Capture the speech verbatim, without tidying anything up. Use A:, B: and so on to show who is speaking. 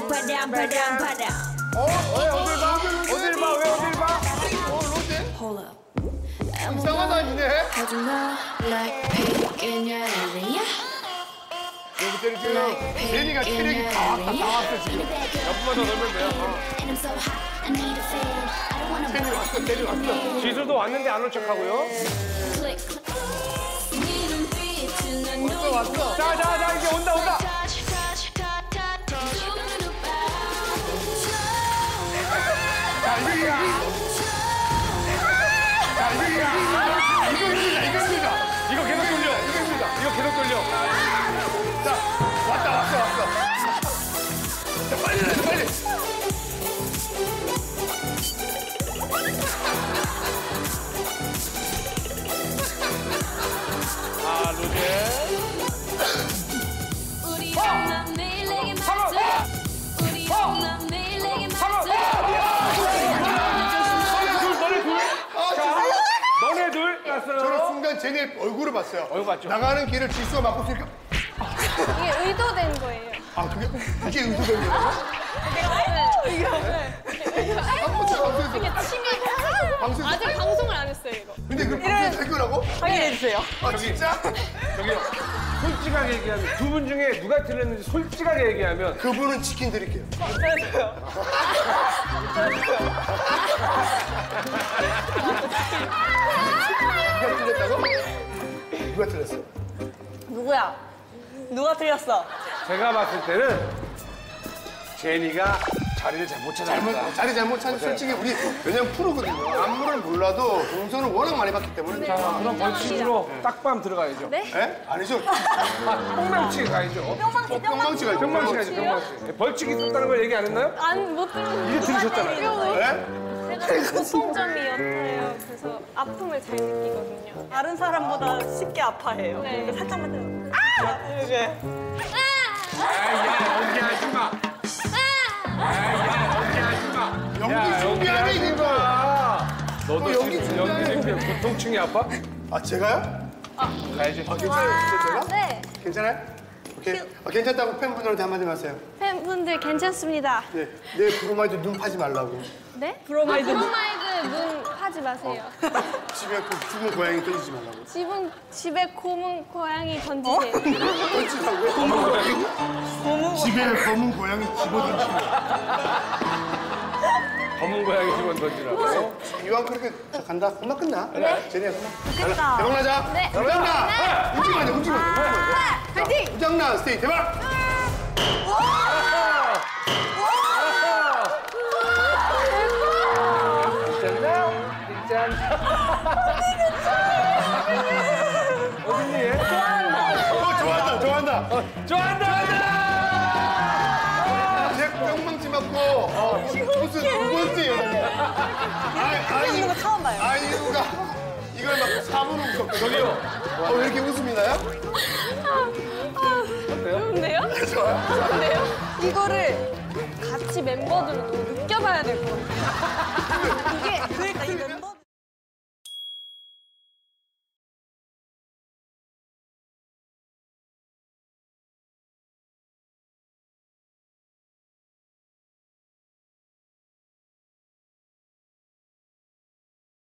A: 바람 바람 바람.
B: 어? 왜 어딜 봐? 어딜 봐? 왜 어딜 봐? 어, 로제? 이상하다, 니네. 여기 때리 지금 제니가 체력이 다 왔다, 다 왔어, 지금. 옆만 더 넣으면 돼요. 어. 제니 왔어, 제니 왔어. 지수도 왔는데 안 올 척하고요. 왔어, 왔어. 자, 자, 자, 이제 온다, 온다. 자, 이거, 이거. 자, 이거, 이거. 이거 힘들다, 이거 힘들다. 이거 계속 돌려, 이거 힘들다. 이거 계속 돌려. 자, 왔다, 왔어, 왔어. 자, 빨리 해, 빨리. 아, 로제. 어! 상어! 어! 어! 상어! 너네 둘, 너네 둘. 자, 너네 둘 갔어요. 저는 순간 제니의 얼굴을 봤어요. 얼굴 봤죠. 나가는 길을 지수가 막고 있으니까.
C: 이게 의도된 거예요.
B: 아, 그게, 그게 의도된 거예요?
C: 이게
B: 방송
C: 아직 방송을 안 했어요, 이거.
B: 근데 그 방송 될 거라고?
C: 확인해주세요.
B: 아, 진짜?
D: 저기요. 솔직하게 얘기하면 두 분 중에 누가 틀렸는지 솔직하게 얘기하면
B: 그분은 치킨 드릴게요.
C: 괜찮았어요.
B: 누가 틀렸다고? 누가 틀렸어?
C: 누구야? 누가 틀렸어?
D: 제가 봤을 때는 제니가 자리를 잘 못
B: 잘못,
D: 찾았다.
B: 자리 잘못 찾은 솔직히 우리 왜냐면 프로거든요. 안무를 몰라도 동선을 워낙 많이 봤기 때문에.
D: 자, 그럼 벌칙으로 딱밤 들어가야죠.
C: 네?
B: 에? 아니죠.
D: 뽕망치 가야죠.
C: 뿅망치,
B: 뿅망치가 있죠.
D: 뿅망치 가야죠, 뿅망치. 벌칙이 있었다는 걸 얘기 안 했나요?
C: 안, 못 들었어요.
D: 이제 들으셨잖아요.
B: 에?
C: 제가 공통점이었어요. 그래서 아픔을 잘 느끼거든요.
E: 다른 사람보다 쉽게 아파해요.
C: 네.
E: 살짝만 더. 아! 이렇게.
D: 아야, 연기하지 마. 아야, 연기하지 마.
B: 연기 준비하네, 이거.
D: 너도
B: 어, 연기
D: 지금
B: 준비하네.
D: 연기 준비 고통층이 아파?
B: 아, 제가요?
D: 가야지.
B: 아, 괜찮아요? 제가?
C: 네.
B: 괜찮아요? 오케이. 아, 괜찮다고 팬분들한테 한마디 하세요.
C: 팬분들 괜찮습니다.
B: 네. 내 부르마이드 눈 파지 말라고.
C: 네?
E: 브로마이드.
C: 아, 브로마이드 눈 파지 마세요.
B: 집에 그 죽은 고양이 던지지 말라고.
C: 집은, 집에 곰은 고양이 던지세요.
B: 던지라고요? 검은 고양이? 집에 검은 고양이 집어던지고.
D: 검은 고양이 집어 던지라고.
B: 이왕 그렇게 간다. 금방 끝나. 네. 제니야, 금방.
E: 좋겠다.
B: 대박 나자.
C: 네.
B: 대박 나. 움직이면 안 돼, 움직이면 안 돼.
C: 파이팅!
B: 우장나 스테이 대박.
D: 짠. 어딨니 얘?
B: 어, 좋아한다, 좋아한다.
D: 좋아한다!
B: 제 뿅망치 맞고 어, 무슨 두 번째 여자냐.
E: 이런 거 처음 봐요.
B: 아이유가 이걸 막 사부로 웃었거든요.
D: 저기요.
B: 어, 왜 이렇게 웃음이 나요?
C: 좋은데요?
B: 좋아요.
C: 좋은데요? 이거를 같이 멤버들도 느껴봐야 될 것 같아요. 이게